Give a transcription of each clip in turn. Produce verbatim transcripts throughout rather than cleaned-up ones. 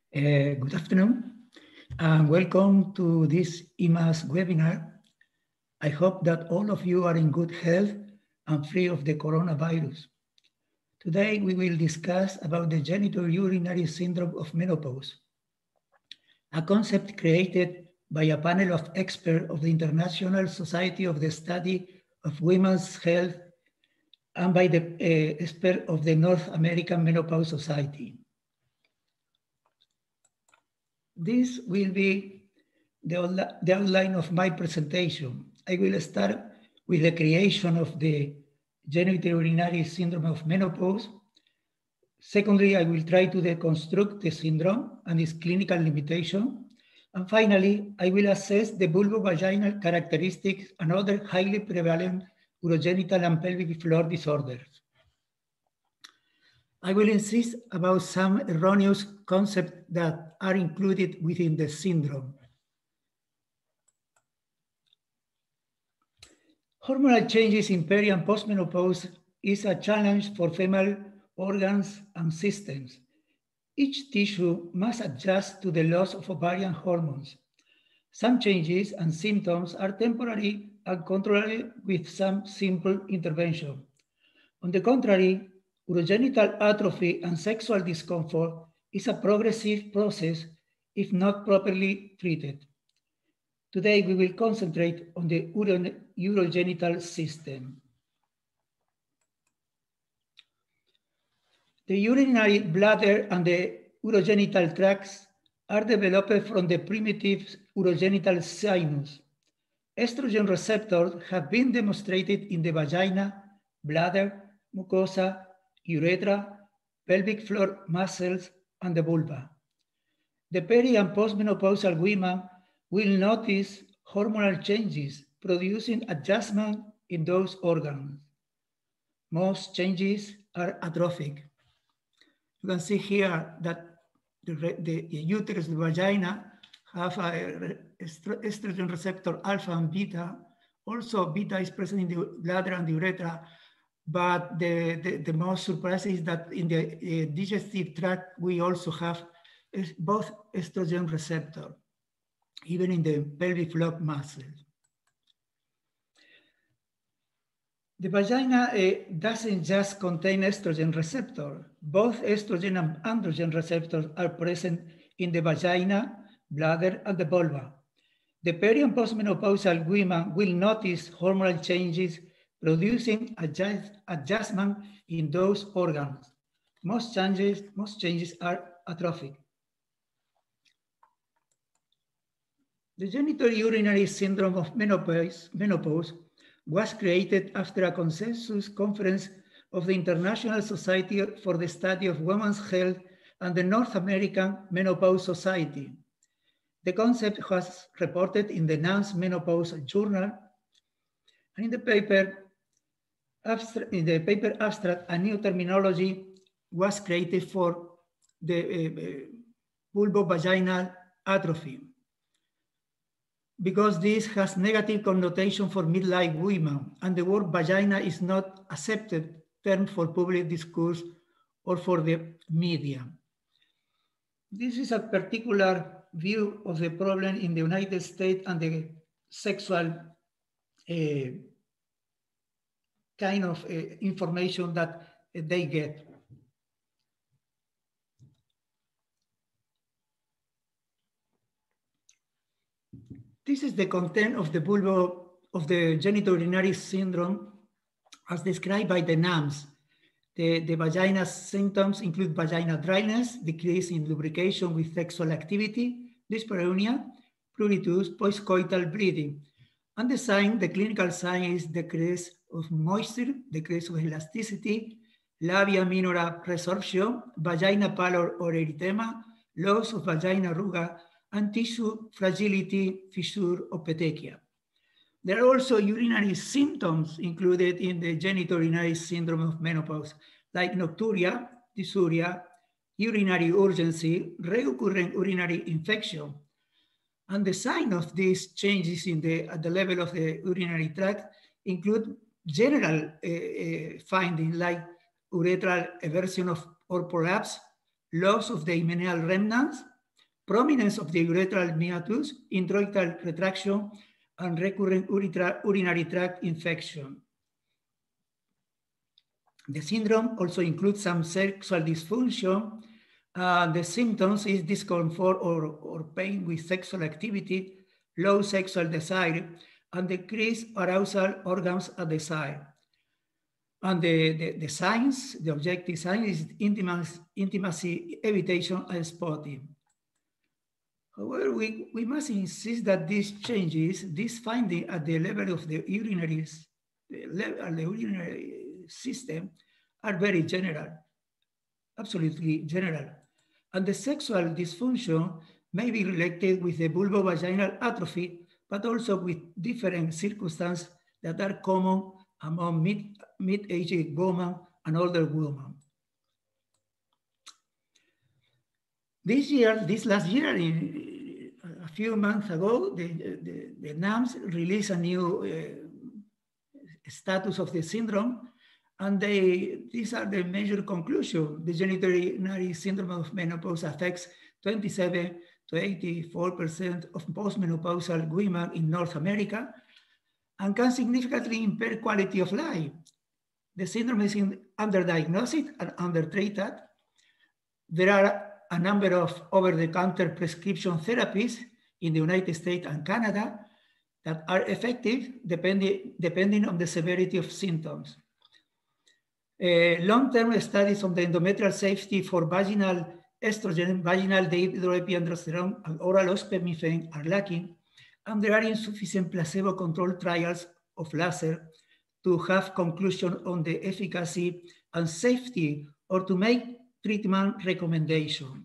Uh, good afternoon, and welcome to this I M A S webinar. I hope that all of you are in good health and free of the coronavirus. Today, we will discuss about the genitourinary syndrome of menopause, a concept created by a panel of experts of the International Society of the Study of Women's Health and by the uh, expert of the North American Menopause Society. This will be the, the outline of my presentation. I will start with the creation of the genitourinary syndrome of menopause. Secondly, I will try to deconstruct the syndrome and its clinical limitation. And finally, I will assess the vulvovaginal characteristics and other highly prevalent urogenital and pelvic floor disorders. I will insist about some erroneous concepts that are included within the syndrome. Hormonal changes in peri and postmenopause is a challenge for female organs and systems. Each tissue must adjust to the loss of ovarian hormones. Some changes and symptoms are temporary and controllable with some simple intervention. On the contrary, urogenital atrophy and sexual discomfort is a progressive process if not properly treated. Today, we will concentrate on the uro urogenital system. The urinary bladder and the urogenital tracts are developed from the primitive urogenital sinus. Estrogen receptors have been demonstrated in the vagina, bladder, mucosa, urethra, pelvic floor muscles, and the vulva. The peri and postmenopausal women will notice hormonal changes, producing adjustment in those organs. Most changes are atrophic. You can see here that the, the uterus, the vagina, have a estrogen receptor alpha and beta. Also, beta is present in the bladder and the urethra. But the, the, the most surprising is that in the uh, digestive tract, we also have both estrogen receptor, even in the pelvic floor muscles. The vagina uh, doesn't just contain estrogen receptor. Both estrogen and androgen receptors are present in the vagina, bladder, and the vulva. The peri and postmenopausal women will notice hormonal changes producing adjust, adjustment in those organs. Most changes, most changes are atrophic. The genitourinary syndrome of menopause, menopause was created after a consensus conference of the International Society for the Study of Women's Health and the North American Menopause Society. The concept was reported in the N A M S Menopause Journal, and in the paper, abstract, in the paper abstract, a new terminology was created for the uh, vulvovaginal atrophy, because this has negative connotation for midlife women, and the word vagina is not accepted term for public discourse or for the media. This is a particular view of the problem in the United States and the sexual uh, kind of uh, information that uh, they get. This is the content of the vulva of the genitourinary syndrome as described by the N A M S. The, the vagina symptoms include vaginal dryness, decrease in lubrication with sexual activity, dyspareunia, pruritus, postcoital bleeding. And the sign, the clinical sign is decrease of moisture, decrease of elasticity, labia minora resorption, vagina pallor or erythema, loss of vagina ruga, and tissue fragility, fissure, or petechia. There are also urinary symptoms included in the genitourinary syndrome of menopause, like nocturia, dysuria, urinary urgency, recurrent urinary infection. And the sign of these changes in the, at the level of the urinary tract include general uh, uh, findings like urethral eversion of, or prolapse, loss of the hymeneal remnants, prominence of the urethral meatus, introital retraction, and recurrent urinary tract infection. The syndrome also includes some sexual dysfunction. Uh, the symptoms is discomfort or, or pain with sexual activity, low sexual desire, and decreased arousal organs at the side. And the, the, the signs, the objective sign is intimacy, intimacy evitation, and spotting. However, we, we must insist that these changes, this finding at the level of the urinary, the level, the urinary system are very general, absolutely general. And the sexual dysfunction may be related with the vulvovaginal atrophy, but also with different circumstances that are common among mid, mid-aged women and older women. This year, this last year, in, a few months ago, the, the, the NAMS released a new uh, status of the syndrome, and they, these are the major conclusions. The genitourinary syndrome of menopause affects twenty-seven to eighty-four percent of postmenopausal women in North America and can significantly impair quality of life. The syndrome is underdiagnosed and undertreated. There are a number of over-the-counter prescription therapies in the United States and Canada that are effective depending, depending on the severity of symptoms. Uh, long-term studies on the endometrial safety for vaginal estrogen, vaginal dihydroepiandrosterone, and oral ospemifene are lacking, and there are insufficient placebo-controlled trials of laser to have conclusion on the efficacy and safety or to make treatment recommendation.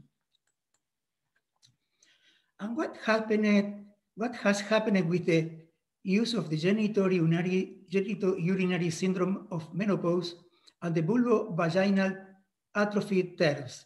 And what happened, what has happened with the use of the genitourinary, genitourinary syndrome of menopause and the vulvovaginal atrophy terms?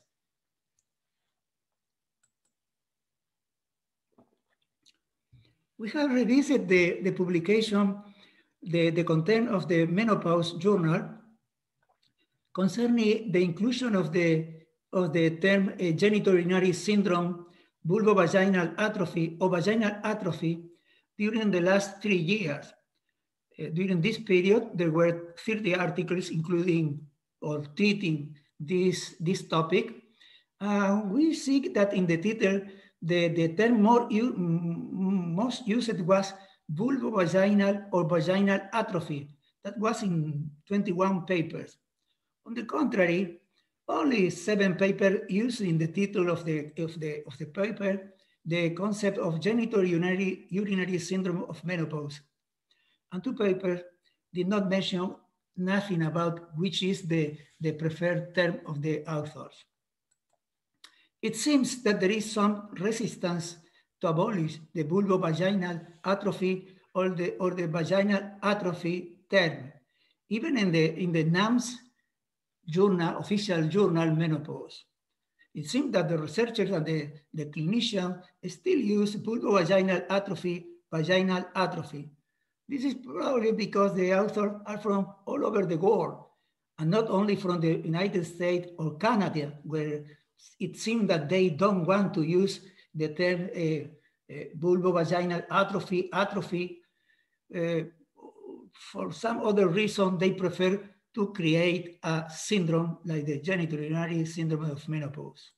We have revisited the, the publication, the, the content of the Menopause Journal concerning the inclusion of the, of the term uh, genitourinary syndrome, vulvovaginal atrophy, or vaginal atrophy during the last three years. Uh, during this period, there were thirty articles including or treating this, this topic. Uh, we see that in the title, the, the term more most used was vulvovaginal or vaginal atrophy. That was in twenty-one papers. On the contrary, only seven papers used in the title of the, of the, of the paper the concept of genitourinary urinary syndrome of menopause. And two papers did not mention nothing about which is the, the preferred term of the authors. It seems that there is some resistance to abolish the vulvovaginal atrophy or the, or the vaginal atrophy term, even in the, in the NAMS journal, official journal Menopause. It seems that the researchers and the, the clinicians still use vulvovaginal atrophy, vaginal atrophy. This is probably because the authors are from all over the world, and not only from the United States or Canada, where it seems that they don't want to use the term uh, uh, vulvovaginal atrophy, atrophy. Uh, for some other reason, they prefer to create a syndrome like the genitourinary syndrome of menopause.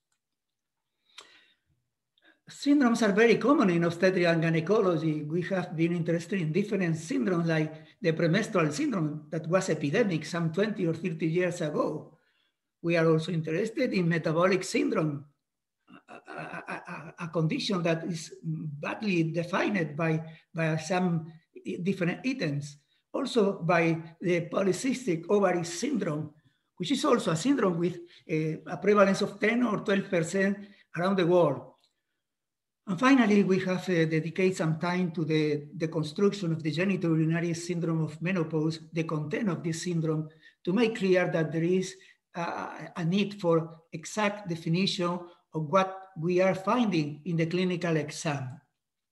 Syndromes are very common in obstetrics and gynecology. We have been interested in different syndromes like the premenstrual syndrome that was epidemic some twenty or thirty years ago. We are also interested in metabolic syndrome, a, a, a, a condition that is badly defined by, by some different items. Also by the polycystic ovary syndrome, which is also a syndrome with a, a prevalence of ten or twelve percent around the world. And finally, we have uh, dedicated some time to the, the construction of the genitourinary syndrome of menopause, the content of this syndrome, to make clear that there is a, a need for exact definition of what we are finding in the clinical exam.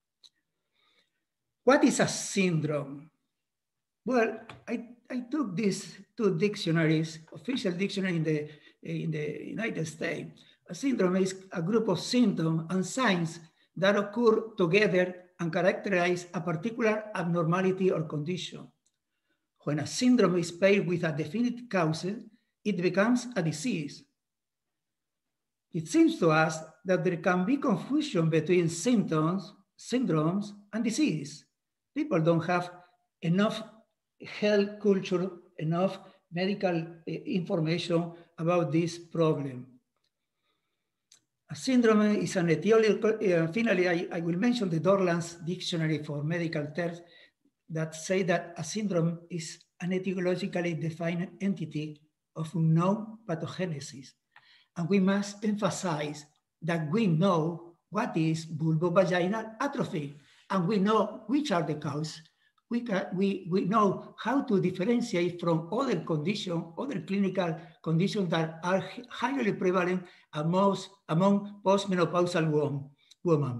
What is a syndrome? Well, I, I took these two dictionaries, official dictionary in the, in the United States, A syndrome is a group of symptoms and signs that occur together and characterize a particular abnormality or condition. When a syndrome is paired with a definite cause, it becomes a disease. It seems to us that there can be confusion between symptoms, syndromes, and disease. People don't have enough health culture, enough medical uh, information about this problem. A syndrome is an etiological, uh, finally, I, I will mention the Dorland's Dictionary for Medical Terms that say that a syndrome is an etiologically defined entity of unknown pathogenesis. And we must emphasize that we know what is vulvovaginal atrophy, and we know which are the causes. We, can, we, we know how to differentiate from other conditions, other clinical conditions that are highly prevalent among, among postmenopausal women.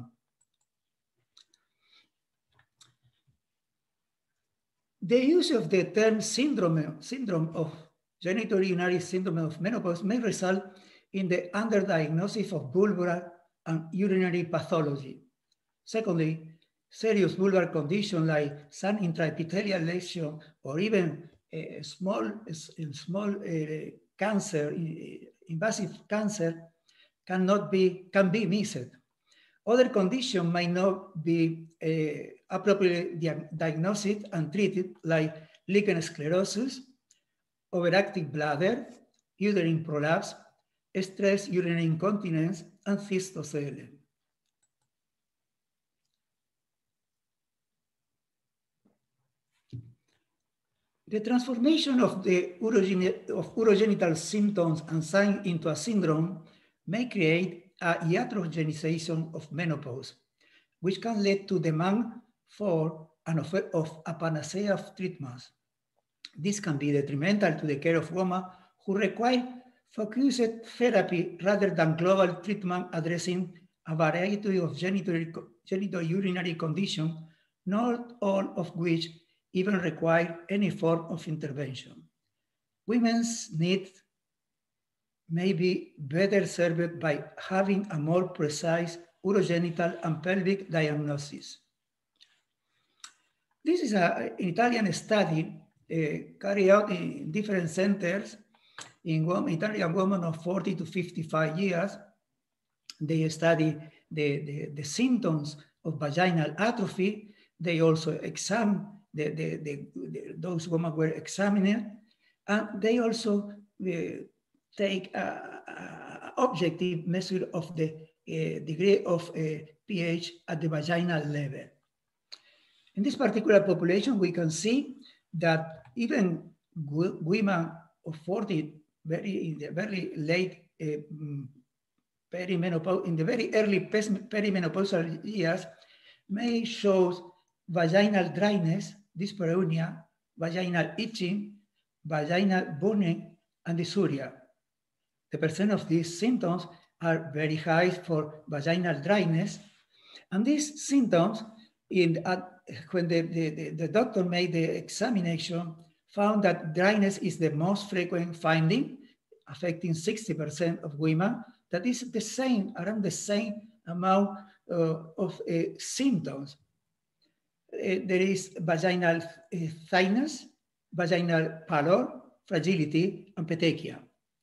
The use of the term syndrome, syndrome of genitourinary syndrome of menopause may result in the underdiagnosis of vulvar and urinary pathology. Secondly, serious vulvar conditions like some intraepithelial lesion or even a small, a small uh, cancer, invasive cancer, cannot be, can be missed. Other conditions might not be uh, appropriately diagnosed and treated, like lichen sclerosis, overactive bladder, uterine prolapse, stress urinary incontinence, and cystocelia. The transformation of the urogen of urogenital symptoms and signs into a syndrome may create a iatrogenization of menopause, which can lead to demand for an of, of a panacea of treatments. This can be detrimental to the care of women who require focused therapy rather than global treatment addressing a variety of genitourinary conditions, not all of which even require any form of intervention. Women's needs may be better served by having a more precise urogenital and pelvic diagnosis. This is a, an Italian study uh, carried out in different centers in women, Italian women of forty to fifty-five years. They study the, the, the symptoms of vaginal atrophy. They also examine the, the, the, the, those women were examined, and they also uh, take an objective measure of the uh, degree of uh, pH at the vaginal level. In this particular population, we can see that even women of forty, very in the very late uh, perimenopause, in the very early perimenopausal years, may show vaginal dryness, dyspareunia, vaginal itching, vaginal burning, and dysuria. The percent of these symptoms are very high for vaginal dryness, and these symptoms, in, uh, when the, the, the doctor made the examination, found that dryness is the most frequent finding, affecting sixty percent of women. That is the same, around the same amount uh, of uh, symptoms. Uh, there is vaginal uh, thiness, vaginal pallor, fragility, and petechia.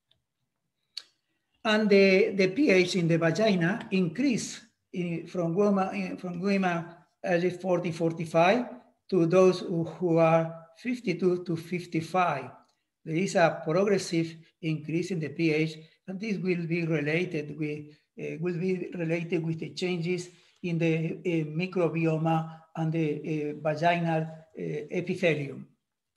And the, the pH in the vagina increase in, from women, in, from women age forty, forty-five to those who, who are fifty-two to fifty-five. There is a progressive increase in the pH, and this will be related with uh, will be related with the changes in the uh, microbiome and the uh, vaginal uh, epithelium.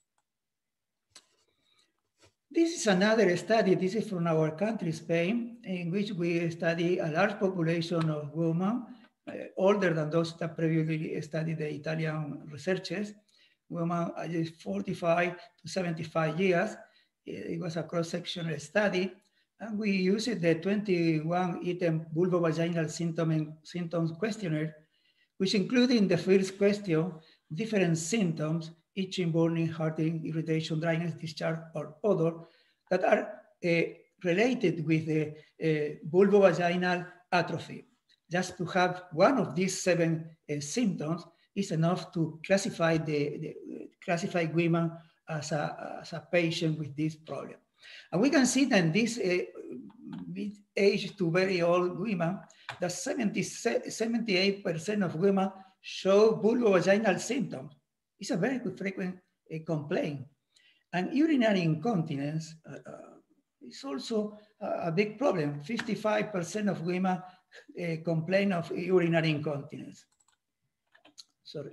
This is another study. This is from our country, Spain, in which we study a large population of women, uh, older than those that previously studied the Italian researchers, women ages forty-five to seventy-five years. It was a cross-sectional study, and we used the twenty-one item vulvovaginal symptom, symptoms questionnaire, which included in the first question different symptoms, itching, burning, hurting, irritation, dryness, discharge, or odor, that are uh, related with the uh, vulvovaginal atrophy. Just to have one of these seven uh, symptoms is enough to classify the, the classify women as a, as a patient with this problem. And we can see that in this uh, mid-age to very old women, that seventy-eight percent of women show vulvovaginal symptoms. It's a very frequent uh, complaint. And urinary incontinence uh, uh, is also a, a big problem. fifty-five percent of women uh, complain of urinary incontinence. Sorry.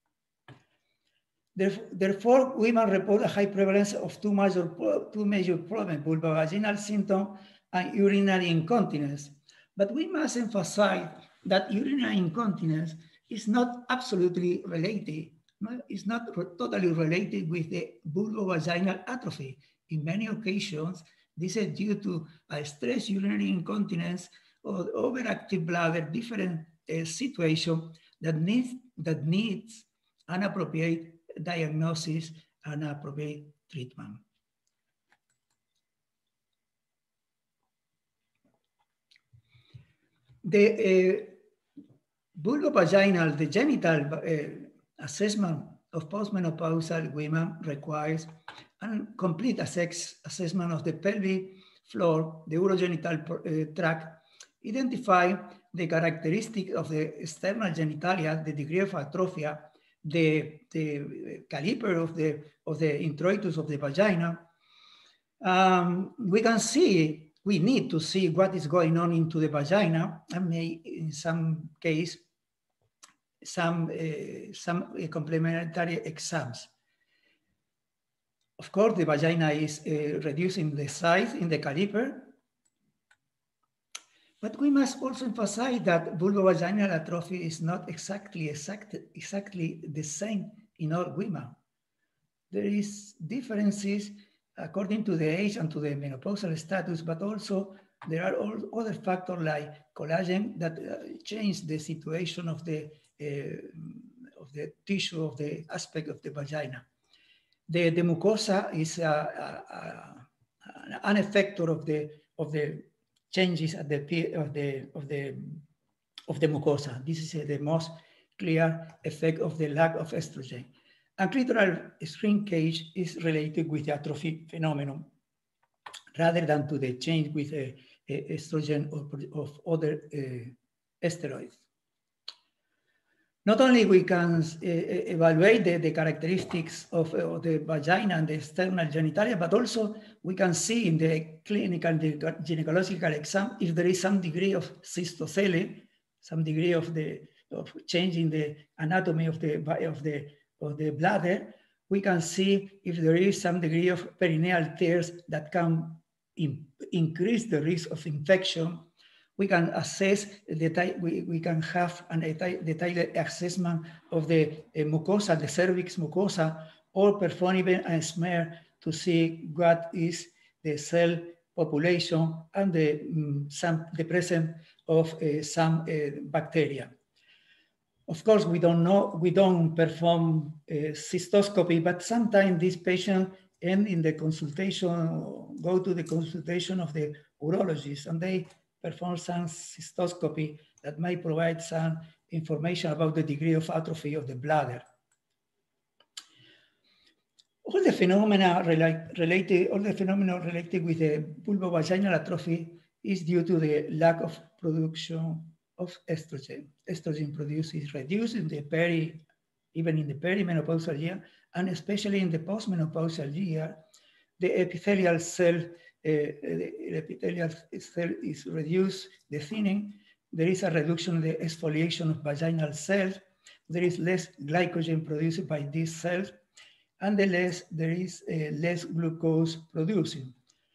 Therefore, women report a high prevalence of two major, two major problems, vulvovaginal symptom and urinary incontinence. But we must emphasize that urinary incontinence is not absolutely related. No, it's not totally related with the vulvovaginal atrophy. In many occasions, this is due to a stress urinary incontinence or overactive bladder, different uh, situation that needs, that needs an appropriate diagnosis and appropriate treatment. The uh, vulvovaginal, the genital uh, assessment of postmenopausal women requires a complete assess assessment of the pelvic floor, the urogenital uh, tract, identify the characteristic of the external genitalia, the degree of atrophy, the, the caliper of the, of the introitus of the vagina. Um, we can see, we need to see what is going on into the vagina, and may, in some case, some, uh, some uh, complementary exams. Of course, the vagina is uh, reducing the size in the caliper, but we must also emphasize that vulvovaginal atrophy is not exactly, exact, exactly the same in all women. There is differences according to the age and to the menopausal status, but also there are all other factors like collagen that uh, change the situation of the, uh, of the tissue, of the aspect of the vagina. The, the mucosa is a, a, a, an effector of the, of the changes at the of the of the of the mucosa. This is uh, the most clear effect of the lack of estrogen. And clitoral shrinkage is related with the atrophy phenomenon rather than to the change with uh, estrogen or of other uh, steroids. Not only we can uh, evaluate the, the characteristics of, uh, of the vagina and the external genitalia, but also we can see in the clinical the gynecological exam if there is some degree of cystocele, some degree of the of change in the anatomy of the of the of the bladder. We can see if there is some degree of perineal tears that can in, increase the risk of infection. We can assess the we, we can have an detailed assessment of the uh, mucosa, the cervix mucosa, or perform even a smear to see what is the cell population and the um, some the presence of uh, some uh, bacteria. Of course, we don't know, we don't perform uh, cystoscopy, but sometimes these patients end in the consultation, go to the consultation of the urologist, and they perform some cystoscopy that may provide some information about the degree of atrophy of the bladder. All the phenomena relate, related, all the phenomena related with the vulvovaginal atrophy is due to the lack of production of estrogen. Estrogen produced is reduced in the peri, even in the perimenopausal year, and especially in the postmenopausal year, the epithelial cell, uh, the epithelial cell is reduced, the thinning. There is a reduction in the exfoliation of vaginal cells. There is less glycogen produced by these cells, and the less there is uh, less glucose producing.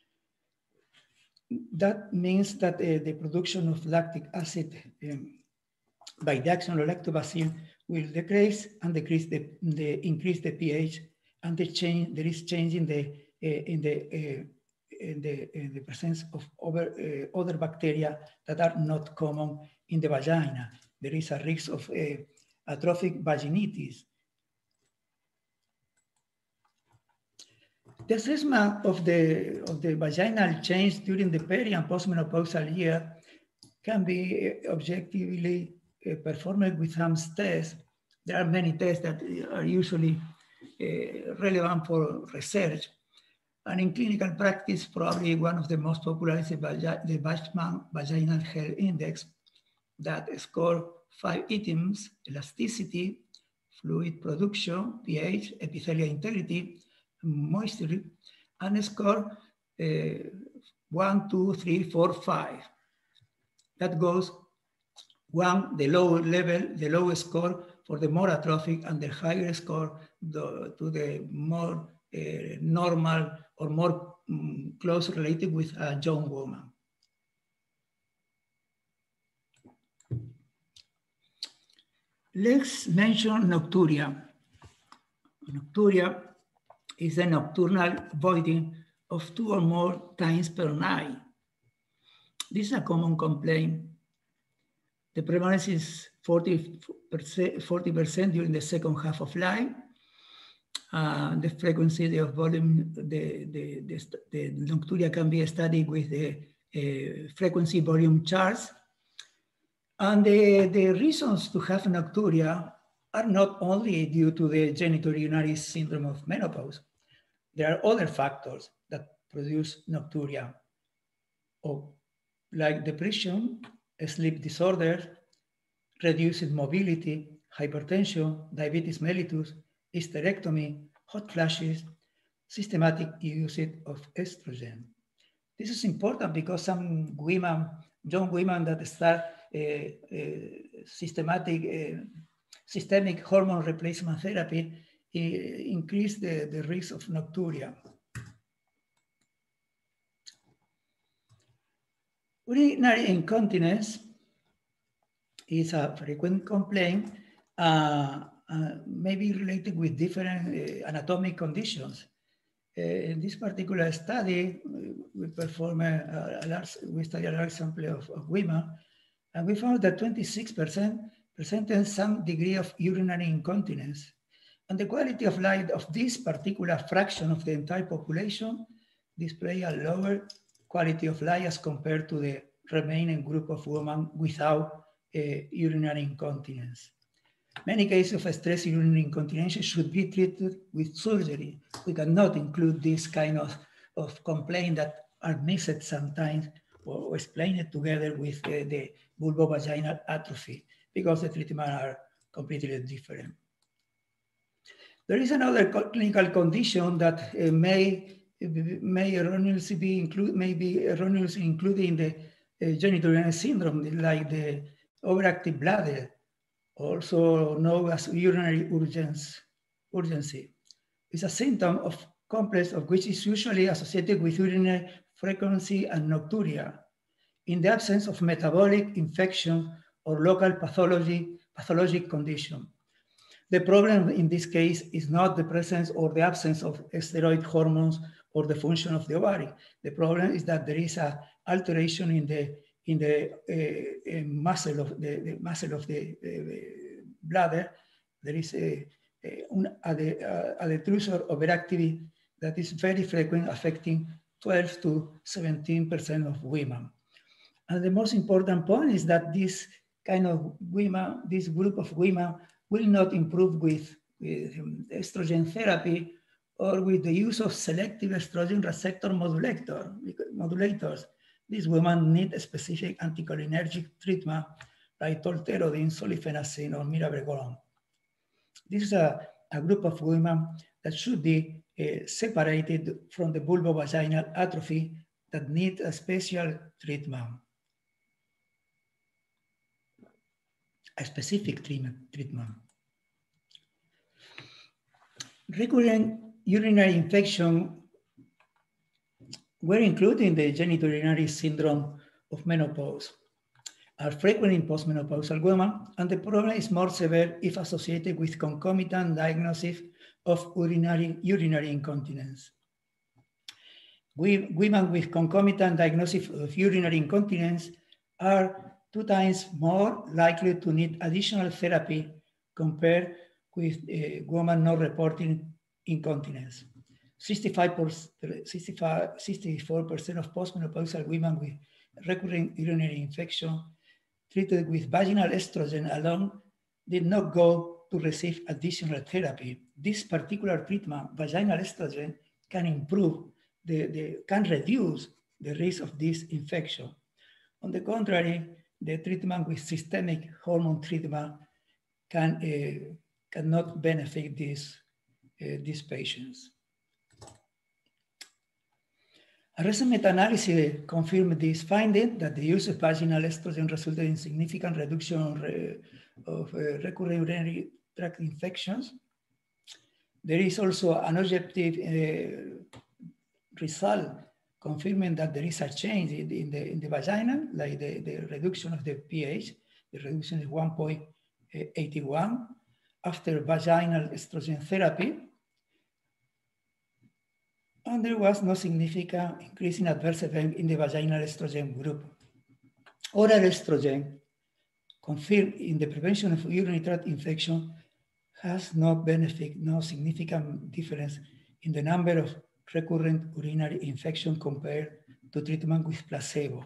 That means that uh, the production of lactic acid um, by the action of lactobacillus will decrease and decrease the, the increase the pH, and the change there is change in the uh, in the uh, in the in the presence of other uh, other bacteria that are not common in the vagina. There is a risk of uh, atrophic vaginitis. The assessment of the, of the vaginal change during the peri and postmenopausal year can be objectively uh, performed with Ham's test. There are many tests that are usually uh, relevant for research. And in clinical practice, probably one of the most popular is the, the Bachmann Vaginal Health Index that score five items: elasticity, fluid production, pH, epithelial integrity, moisture, and score uh, one, two, three, four, five. That goes one, the lower level, the lowest score for the more atrophic, and the higher score the, to the more uh, normal or more um, close related with a young woman. Let's mention nocturia. Nocturia is a nocturnal voiding of two or more times per night. This is a common complaint. The prevalence is forty percent during the second half of life. Uh, the frequency of volume, the, the, the, the nocturia can be studied with the uh, frequency volume charts. And the, the reasons to have nocturia are not only due to the genitourinary syndrome of menopause. There are other factors that produce nocturia, or like depression, sleep disorders, reduced mobility, hypertension, diabetes mellitus, hysterectomy, hot flashes, systematic usage of estrogen. This is important because some women, young women that start uh, uh, systematic, uh, systemic hormone replacement therapy uh, increase the, the risk of nocturia. Urinary incontinence is a frequent complaint, uh, uh, maybe related with different uh, anatomic conditions. Uh, in this particular study, we performed a, a large, we studied a large sample of, of women, and we found that twenty-six percent presented some degree of urinary incontinence. And the quality of life of this particular fraction of the entire population display a lower quality of life as compared to the remaining group of women without Uh, urinary incontinence. Many cases of stress urinary incontinence should be treated with surgery. We cannot include this kind of, of complaint that are missed sometimes or explained together with uh, the vulvovaginal atrophy because the treatments are completely different. There is another clinical condition that uh, may, may erroneously be included, may be erroneously included in the uh, genitourinary syndrome, like the overactive bladder, also known as urinary urgence, urgency. It's a symptom of complex of which is usually associated with urinary frequency and nocturia in the absence of metabolic infection or local pathology, pathologic condition. The problem in this case is not the presence or the absence of steroid hormones or the function of the ovary. The problem is that there is an alteration in the in the uh, uh, muscle of the, the muscle of the uh, bladder. There is a, a, a, a detrusor overactivity that is very frequent, affecting twelve to seventeen percent of women. And the most important point is that this kind of women, this group of women will not improve with, with estrogen therapy or with the use of selective estrogen receptor modulator, modulators. These women need a specific anticholinergic treatment like tolterodine, sulfenacin, or miravigolan. This is a, a group of women that should be uh, separated from the vulvovaginal atrophy that need a special treatment, a specific treatment. treatment. Recurrent urinary infection were included in the genitourinary syndrome of menopause, are frequent in postmenopausal women, and the problem is more severe if associated with concomitant diagnosis of urinary, urinary incontinence. We, women with concomitant diagnosis of urinary incontinence are two times more likely to need additional therapy compared with uh, women not reporting incontinence. sixty-five percent, sixty-five, sixty-four percent of postmenopausal women with recurrent urinary infection treated with vaginal estrogen alone did not go to receive additional therapy. This particular treatment, vaginal estrogen, can improve, the, the, can reduce the risk of this infection. On the contrary, the treatment with systemic hormone treatment can, uh, cannot benefit these, uh, these patients. A recent meta-analysis confirmed this finding that the use of vaginal estrogen resulted in significant reduction of uh, recurrent urinary tract infections. There is also an objective uh, result confirming that there is a change in the, in the, in the vagina, like the, the reduction of the pH. The reduction is one point eight one after vaginal estrogen therapy. And there was no significant increase in adverse event in the vaginal estrogen group. Oral estrogen, confirmed in the prevention of urinary tract infection, has no benefit, no significant difference in the number of recurrent urinary infection compared to treatment with placebo.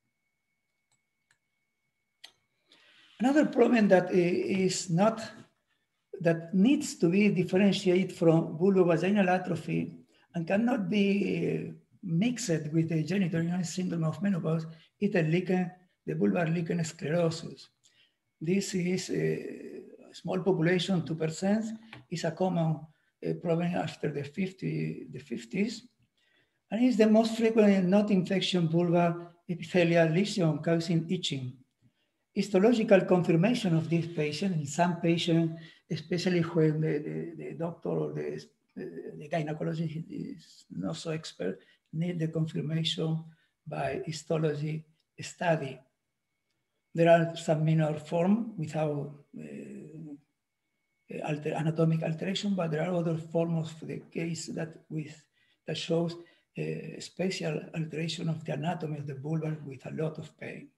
Another problem that is not, that needs to be differentiated from vulvovaginal atrophy and cannot be mixed with the genitourinary syndrome of menopause is the lichen, the vulvar lichen sclerosus. This is a small population, two percent, is a common uh, problem after the, fifty, the fifties, and is the most frequent not-infection vulvar epithelial lesion causing itching. Histological confirmation of this patient in some patients, especially when the, the, the doctor or the, the gynecologist is not so expert, need the confirmation by histology study. There are some minor forms without uh, alter, anatomic alteration, but there are other forms of the case that with that shows a special alteration of the anatomy of the vulva with a lot of pain.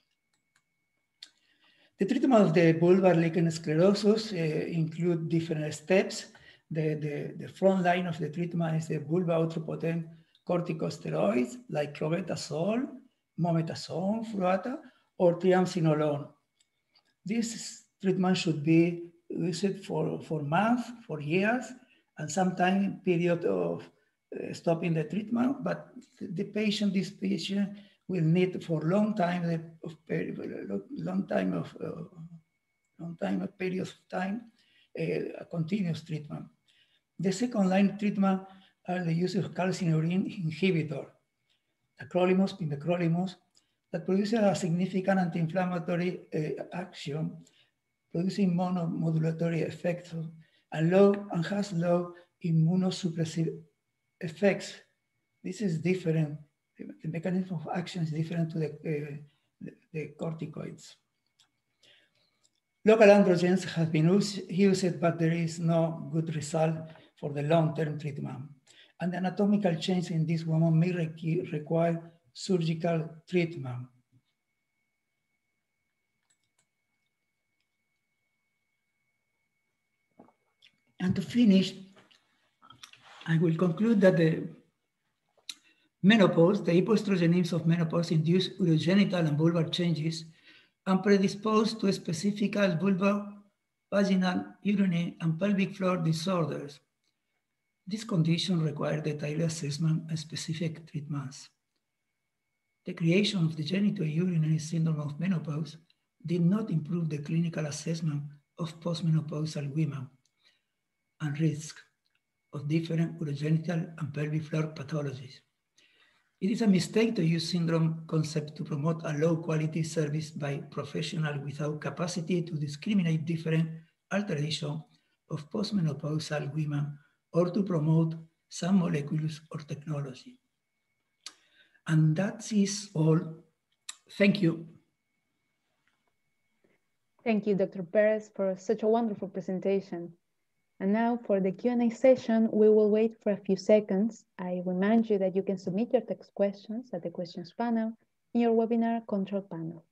The treatment of the vulvar lichen sclerosus uh, include different steps. The, the, the front line of the treatment is the vulva-utropotent corticosteroids like clobetasol, mometasone, furoate, or triamcinolone. This treatment should be used for, for months, for years, and sometimes period of uh, stopping the treatment, but the patient, this patient, will need for long time of long time of uh, long time of period of time uh, a continuous treatment. The second line treatment are the use of calcineurin inhibitor, tacrolimus, pimecrolimus, that produces a significant anti-inflammatory uh, action, producing monomodulatory effects and low and has low immunosuppressive effects. This is different. The mechanism of action is different to the, uh, the, the corticoids. Local androgens have been used, but there is no good result for the long-term treatment. And the anatomical change in this woman may require surgical treatment. And to finish, I will conclude that the menopause, the hypoestrogenism of menopause induce urogenital and vulvar changes and predispose to specific vulvar, vaginal, urinary, and pelvic floor disorders. This condition requires detailed assessment and specific treatments. The creation of the genitourinary syndrome of menopause did not improve the clinical assessment of postmenopausal women and risk of different urogenital and pelvic floor pathologies. It is a mistake to use syndrome concept to promote a low quality service by professionals without capacity to discriminate different alterations of postmenopausal women or to promote some molecules or technology. And that is all. Thank you. Thank you, Doctor Perez, for such a wonderful presentation. And now for the Q and A session, we will wait for a few seconds. I remind you that you can submit your text questions at the questions panel in your webinar control panel.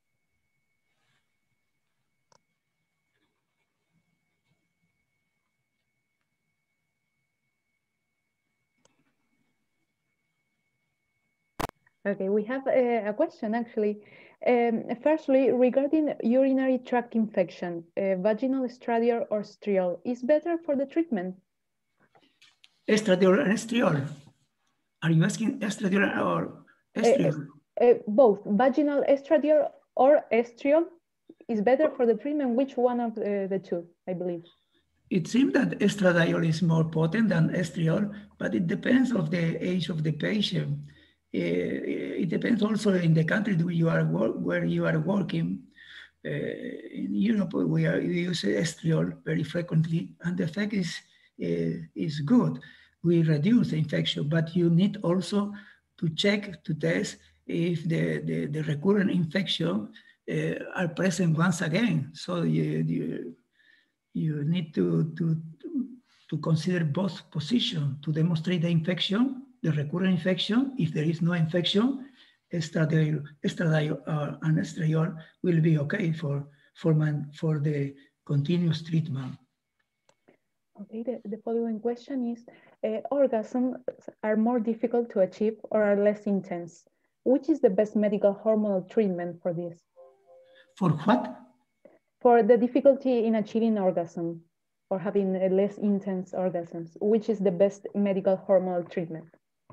Okay, we have a, a question actually. Um, firstly, regarding urinary tract infection, uh, vaginal estradiol or striol is better for the treatment? Estradiol and estriol. Are you asking estradiol or estriol? Uh, uh, both, vaginal estradiol or estriol is better for the treatment. Which one of uh, the two, I believe? It seems that estradiol is more potent than estriol, but it depends of the age of the patient. Uh, it depends also in the country where you are, where you are working. Uh, in Europe, we, are, we use estriol very frequently, and the effect is, uh, is good. We reduce the infection, but you need also to check, to test if the, the, the recurrent infection uh, are present once again. So you, you, you need to, to, to consider both positions to demonstrate the infection, the recurrent infection. If there is no infection, estradiol, estradiol uh, and estriol will be okay for, for, man, for the continuous treatment. Okay, the, the following question is, uh, orgasms are more difficult to achieve or are less intense? Which is the best medical hormonal treatment for this? For what? For the difficulty in achieving orgasm or having a less intense orgasms, which is the best medical hormonal treatment?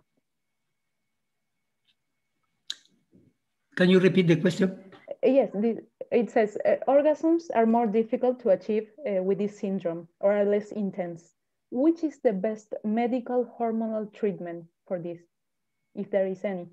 Can you repeat the question? Uh, yes, the, it says uh, orgasms are more difficult to achieve uh, with this syndrome or are less intense. Which is the best medical hormonal treatment for this, if there is any?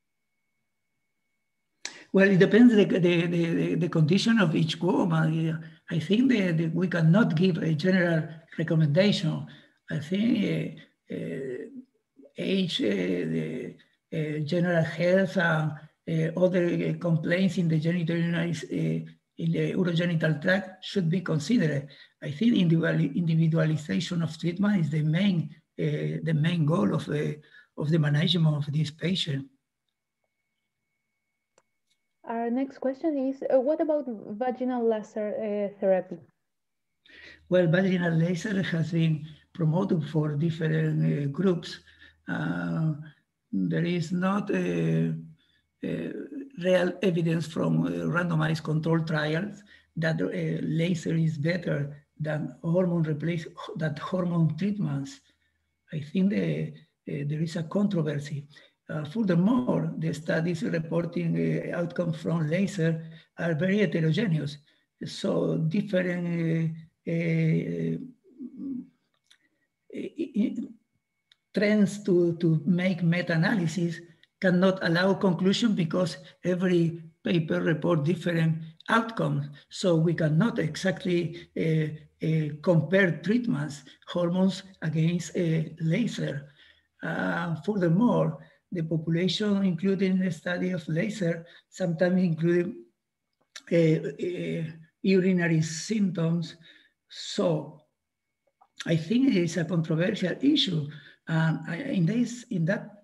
Well, it depends the, the, the, the condition of each woman. I think that, that we cannot give a general recommendation. I think uh, uh, age, uh, the uh, general health, and uh, other complaints in the genitourinary, uh, in the urogenital tract should be considered. I think individualization of treatment is the main, uh, the main goal of the, of the management of this patient. Our next question is, uh, what about vaginal laser uh, therapy? Well, vaginal laser has been promoted for different uh, groups. Uh, there is not a, a real evidence from uh, randomized control trials that uh, laser is better than hormone replace that hormone treatments. I think the, uh, there is a controversy. Uh, furthermore, the studies reporting uh, outcomes from laser are very heterogeneous. So different uh, uh, trends to, to make meta-analysis cannot allow conclusion because every paper report different outcomes. So we cannot exactly uh, uh, compare treatments, hormones against a laser. Uh, furthermore, the population included in the study of laser sometimes include uh, uh, urinary symptoms. So I think it is a controversial issue. Um, I, in, this, in that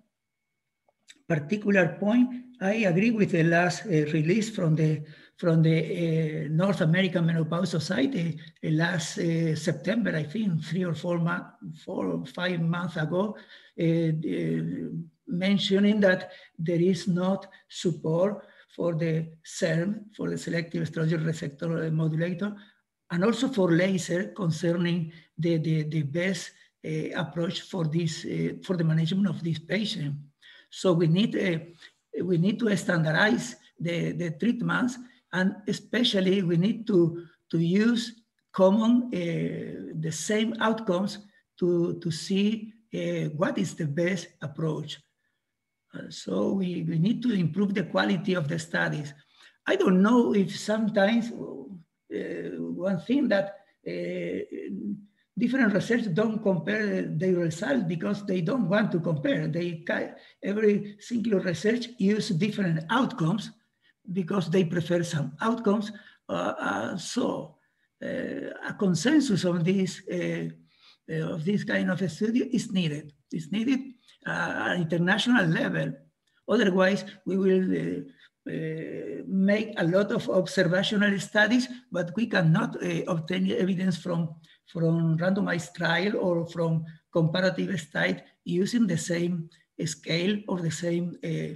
particular point, I agree with the last uh, release from the, from the uh, North American Menopause Society uh, last uh, September, I think, three or four, four or five months ago, uh, uh, mentioning that there is not support for the S E R M, for the selective estrogen receptor modulator, and also for laser concerning the, the, the best uh, approach for this, uh, for the management of this patient. So we need, uh, we need to standardize the, the treatments, and especially we need to, to use common, uh, the same outcomes to, to see uh, what is the best approach. Uh, so we, we need to improve the quality of the studies. I don't know if sometimes uh, one thing that uh, different research don't compare their results because they don't want to compare. They every single research use different outcomes because they prefer some outcomes. Uh, uh, so uh, a consensus on this uh, uh, of this kind of a study is needed. It's needed uh, at international level. Otherwise, we will uh, uh, make a lot of observational studies, but we cannot uh, obtain evidence from, from randomized trial or from comparative study using the same scale or the same uh,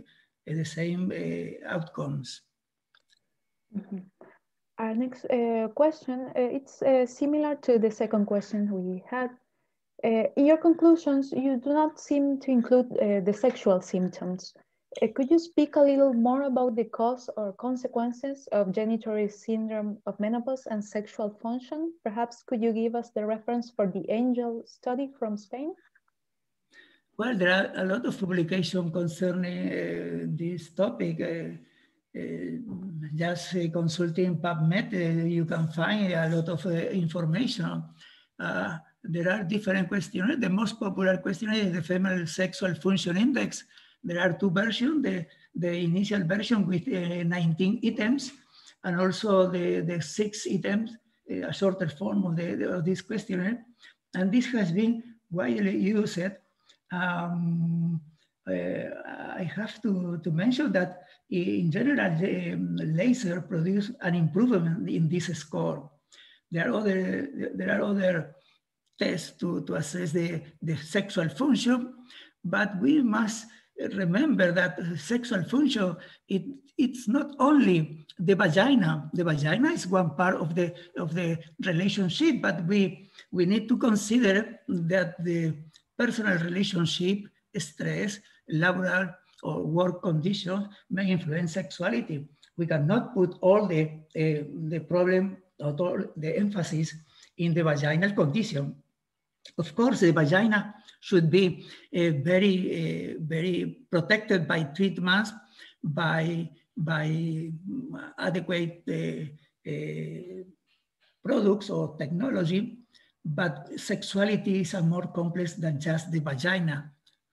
the same outcomes. Mm-hmm. Our next uh, question, uh, it's uh, similar to the second question we had. Uh, in your conclusions, you do not seem to include uh, the sexual symptoms. Uh, could you speak a little more about the cause or consequences of genitourinary syndrome of menopause and sexual function? Perhaps could you give us the reference for the ANGEL study from Spain? Well, there are a lot of publications concerning uh, this topic. Uh, uh, just uh, consulting PubMed, uh, you can find a lot of uh, information. Uh, there are different questionnaires. The most popular questionnaire is the Female Sexual Function Index. There are two versions, the, the initial version with uh, nineteen items, and also the, the six items, uh, a shorter form of, the, of this questionnaire. And this has been widely used. Um, uh, I have to, to mention that in general, the um, laser produce an improvement in this score. There are other, there are other tests to, to assess the, the sexual function, but we must remember that sexual function, it, it's not only the vagina. The vagina is one part of the, of the relationship, but we, we need to consider that the personal relationship, stress, laboral or work conditions may influence sexuality. We cannot put all the, uh, the problem, all the emphasis in the vaginal condition. Of course, the vagina should be uh, very, uh, very protected by treatments, by, by adequate uh, uh, products or technology, but sexuality is a more complex than just the vagina.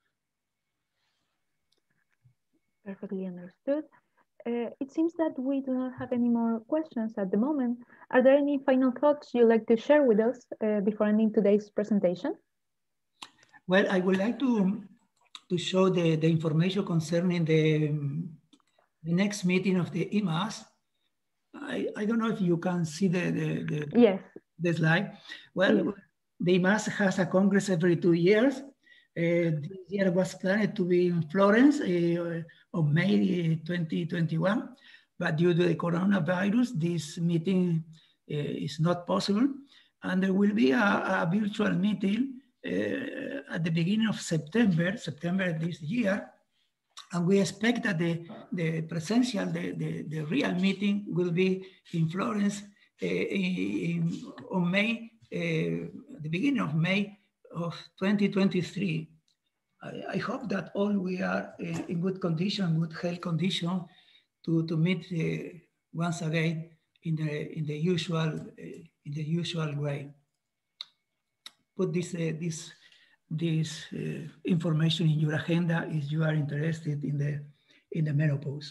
Perfectly understood. Uh, it seems that we do not have any more questions at the moment. Are there any final thoughts you'd like to share with us uh, before ending today's presentation? Well, I would like to, to show the, the information concerning the, the next meeting of the I M A S. I, I don't know if you can see the, the, the, yes. the slide. Well, yes. The I M A S has a congress every two years. Uh, this year was planned to be in Florence uh, on May twenty twenty-one, but due to the coronavirus, this meeting uh, is not possible. And there will be a, a virtual meeting uh, at the beginning of September, September this year. And we expect that the, the presential, the, the, the real meeting will be in Florence uh, in, on May, uh, the beginning of May of twenty twenty-three. I, I hope that all we are uh, in good condition, good health condition to, to meet uh, once again in the, in the usual, uh, in the usual way. Put this, uh, this, this uh, information in your agenda if you are interested in the, in the menopause.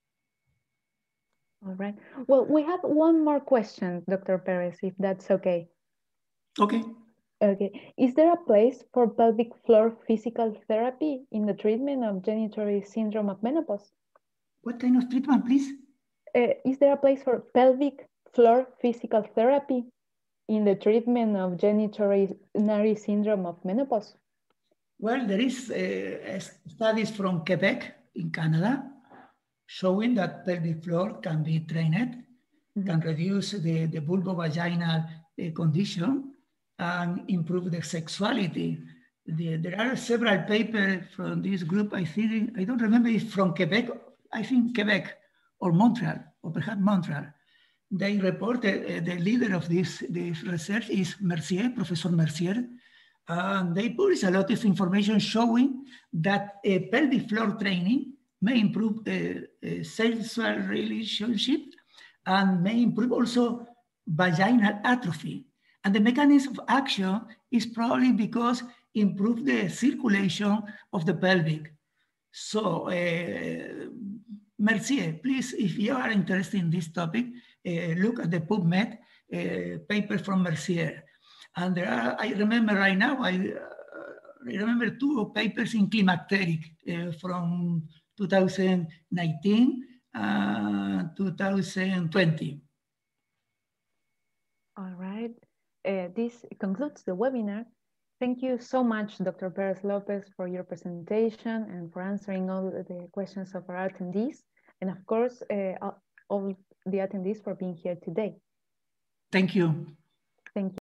All right. Well, we have one more question, Doctor Perez, if that's okay. Okay. Okay. Is there a place for pelvic floor physical therapy in the treatment of genitourinary syndrome of menopause? What kind of treatment, please? Uh, is there a place for pelvic floor physical therapy in the treatment of genitourinary syndrome of menopause? Well, there is uh, studies from Quebec in Canada showing that pelvic floor can be trained, mm-hmm. can reduce the, the vulvovaginal uh, condition and improve the sexuality. The, there are several papers from this group, I think, I don't remember if from Quebec, I think Quebec or Montreal, or perhaps Montreal. They reported, uh, the leader of this, this research is Mercier, Professor Mercier, and they published a lot of information showing that uh, pelvic floor training may improve uh, uh, sexual relationship and may improve also vaginal atrophy. And the mechanism of action is probably because improve the circulation of the pelvic. So, uh, Mercier, please, if you are interested in this topic, uh, look at the PubMed uh, paper from Mercier. And there are, I remember right now, I, uh, I remember two papers in Climacteric uh, from two thousand nineteen and uh, two thousand twenty. All right. Uh, this concludes the webinar. Thank you so much, Doctor Perez Lopez, for your presentation and for answering all the questions of our attendees. And of course, uh, all the attendees for being here today. Thank you. Thank you.